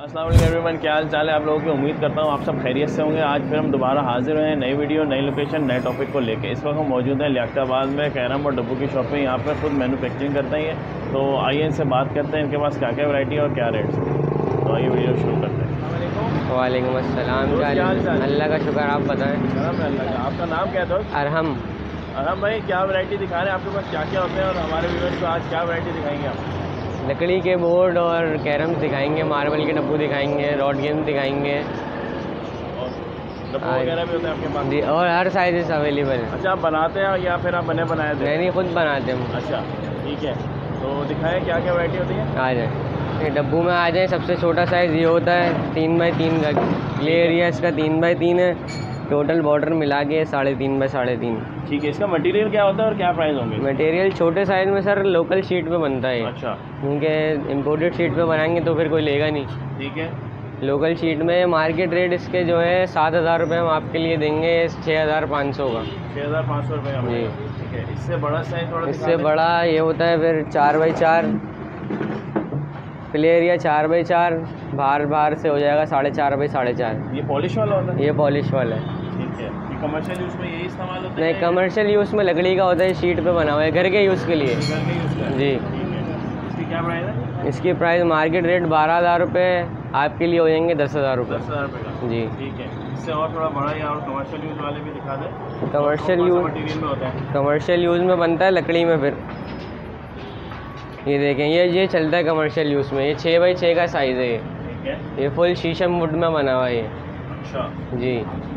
अस्सलाम वालेकुम एवरीवन, क्या हाल चाल है आप लोगों की। उम्मीद करता हूँ आप सब खैरियत से होंगे। आज फिर हम दोबारा हाजिर हुए हैं नई वीडियो, नई लोकेशन, नए टॉपिक को लेके। इस वक्त हम मौजूद हैं लियाकताबाद में, कैरम और डब्बू की शॉप में। यहाँ पर खुद मैन्युफैक्चरिंग करते हैं। तो आइए इनसे बात करते हैं, इनके पास क्या क्या वैरायटी और क्या रेट्स हैं। तो आइए वीडियो शुरू करते हैं। वालेकुम अस्सलाम। क्या हाल चाल? अल्लाह का शुक्र, आप बताएं। अल्लाह का। आपका नाम क्या है दोस्त? अरहम। अरहम भाई, क्या वैरायटी दिखा रहे हैं? आपके पास क्या क्या होते हैं और हमारे व्यूअर्स को आज क्या वैरायटी दिखाएंगे आप? लकड़ी के बोर्ड और कैरम्स दिखाएंगे, मार्बल के डब्बू दिखाएंगे, रॉड गेम दिखाएंगे और डब्बू वगैरह भी होते हैं आपके पास? जी, और हर साइज़ अवेलेबल है। अच्छा, आप बनाते हैं या फिर आप बने बनाए थे? नहीं, खुद बनाते हैं। अच्छा ठीक है, तो दिखाएं क्या क्या वैरायटी होती है। आ जाए, ये डब्बू में आ जाए। सबसे छोटा साइज़ ये होता है 3x3 का। प्ले एरिया इसका 3x3 है। टोटल बॉर्डर मिला के 3.5x3.5। ठीक है, इसका मटेरियल क्या होता है और क्या प्राइस होंगे? मटेरियल छोटे साइज़ में सर लोकल शीट पे बनता है। अच्छा, क्योंकि इम्पोर्टेड शीट पे बनाएंगे तो फिर कोई लेगा नहीं। ठीक है। लोकल शीट में मार्केट रेट इसके जो है 7,000 रुपये हम आपके लिए देंगे 6,500 का। 6,500 रुपये का जी। ठीक है। इससे बड़ा साइज थोड़ा इससे बड़ा ये होता है फिर 4x4। प्ले एरिया 4x4, बाहर से हो जाएगा 4.5x4। ये पॉलिश वाला होता है? ये पॉलिश वाला है। ठीक है। ये कमर्शियल यूज़ में यही इस्तेमाल होता है? नहीं, कमर्शियल यूज़ में लकड़ी का होता है, शीट पे बना हुआ है, घर के यूज़ के लिए। घर के यूज़ का? जी। ठीक है। इसकी क्या प्राइस है? इसकी प्राइस मार्केट रेट 12,000 रुपये, आपके लिए हो जाएंगे 10,000 रुपये। 10,000 रुपये का? जी ठीक है। इससे और थोड़ा बड़ा या और कमर्शियल यूज़ वाले भी दिखा दें। कमर्शियल यूज़ मटीरियल में होता है? कमर्शियल यूज़ में बनता है लकड़ी में। फिर ये देखें, ये चलता है कमर्शियल यूज़ में। ये 6x6 का साइज़ है। ठीक है। ये फुल शीशम वुड में बना हुआ है ये। अच्छा जी।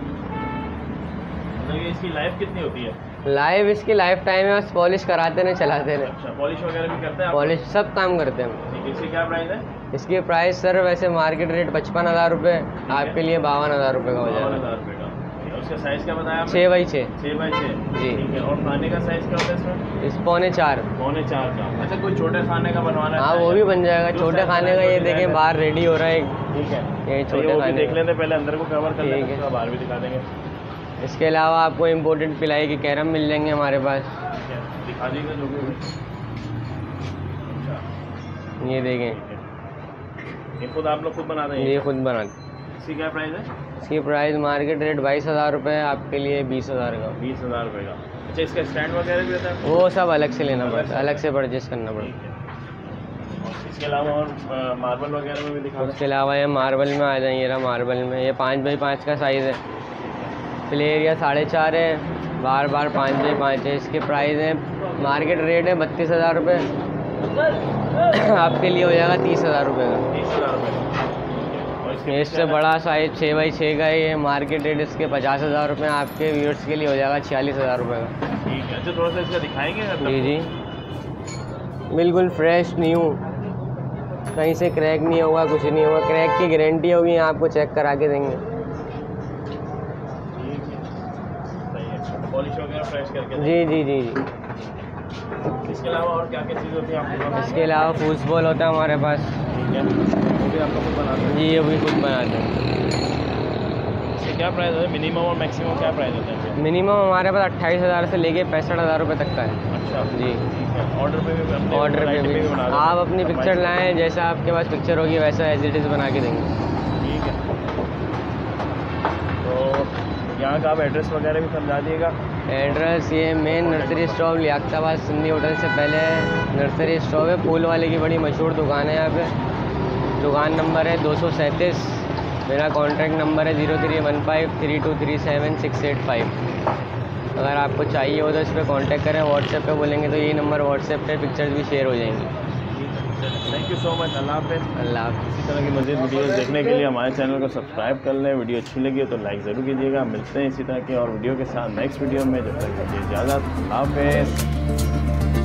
तो ये इसकी लाइफ कितनी होती है? लाइव इसकी लाइफ टाइम है, बस पॉलिश कराते रहे, चलाते रहे। अच्छा, पॉलिश वगैरह भी करते हैं आप? पॉलिश सब काम करते हैं। ठीक है। इसकी क्या प्राइस है? इसकी प्राइस सर वैसे मार्केट रेट 55,000 रुपये, आपके लिए 52,000 रुपये का हो जाएगा। 52,000 रुपये का। उसका साइज़ क्या बताया आपने? 6x6। 6x6 जी। ठीक है। और खाने का साइज़ क्या होता है इसमें? इस 3.25। 3.25 का। अच्छा, कोई छोटे खाने का बनवाना है? हाँ, वो भी बन जाएगा। जो छोटे size खाने का ये बन देखें जाएगा। बाहर रेडी हो रहा है। ठीक है। ये तो छोटे वो भी खाने देख का। लेते, पहले अंदर को कवर कर ठीक लेते, है। उसका बाहर भी दिखा देंगे। इसके अलावा आपको इम्पोर्टेड पिलाई के कैरम मिल जाएंगे हमारे पास। ठीक है, दिखा दीजिए जो भी। अच्छा, ये देखें, ये खुद आप लोग खुद बनाते हैं? ये खुद बनाते। इसकी क्या प्राइस है? इसकी प्राइस मार्केट रेट 22,000 रुपये, आपके लिए 20,000 का। 20,000 रुपये का। अच्छा, इसका स्टैंड वगैरह भी होता है? वो सब अलग से लेना पड़ता है, अलग से परचेस करना पड़ता है। और इसके अलावा और मार्बल वगैरह में भी दिखा दें। उसके अलावा ये मार्बल में आ जाएंगे। ये मार्बल में ये 5x5 का साइज़ है। प्ले एरिया 4.5 है, बार 5x5 है। इसके प्राइस है मार्केट रेट है 32,000 रुपये, आपके लिए हो जाएगा 30,000 रुपये का। 30,000 रुपये का। और इससे बड़ा साइज़ 6x6 का है, ये मार्केट रेट इसके 50,000 रुपये, आपके व्यूअर्स के लिए हो जाएगा 46,000 रुपये का। ठीक है। अच्छा, थोड़ा सा इसका दिखाएंगे? जी जी, बिल्कुल फ्रेश न्यू, कहीं से क्रैक नहीं होगा, कुछ नहीं होगा। क्रैक की गारंटी होगी, आपको चेक करा के देंगे। पॉलिश वगैरह फ्रेश करके? जी जी जी जी। इसके अलावा और क्या क्या चीज़ होती है आपके पास? इसके अलावा फूसबॉल होता है हमारे पास। ठीक है, वो भी आप लोग खुद बनाते हैं? जी, ये भी खुद बनाते हैं। इसके क्या प्राइस है? मिनिमम और मैक्सिमम क्या प्राइस होता है? मिनिमम हमारे पास 28,000 से लेके 65,000 रुपये तक का है। अच्छा जी। ठीक है। ऑर्डर पे भी? ऑर्डर पे भी बना दें? आप अपनी पिक्चर लाएँ, जैसा आपके पास पिक्चर होगी वैसा एज इट इज़ बना के देंगे। ठीक है। तो यहाँ का आप एड्रेस वगैरह भी समझा दिएगा। एड्रेस ये main nursery stop Liaquatabad Sindhi hotel से पहले नर्सरी स्टॉप है। फूल वाले की बड़ी मशहूर दुकान है यहाँ पे। दुकान नंबर है 237। मेरा कॉन्टैक्ट नंबर है 03153237 अगर आपको चाहिए हो तो इस पर कॉन्टैक्ट करें। व्हाट्सएप पे बोलेंगे तो यही नंबर व्हाट्सएप पे पिक्चर्स भी शेयर हो जाएंगी। Thank you so much. अल्लाह हाफ़िज़। अल्लाह हाफ़िज़। इसी तरह की मज़ीद वीडियोस देखने के लिए हमारे चैनल को सब्सक्राइब कर लें। वीडियो अच्छी लगी हो तो लाइक ज़रूर कीजिएगा। मिलते हैं इसी तरह की और वीडियो के साथ नेक्स्ट वीडियो में। जब तक मुझे इजाज़त, हाफ़िज़।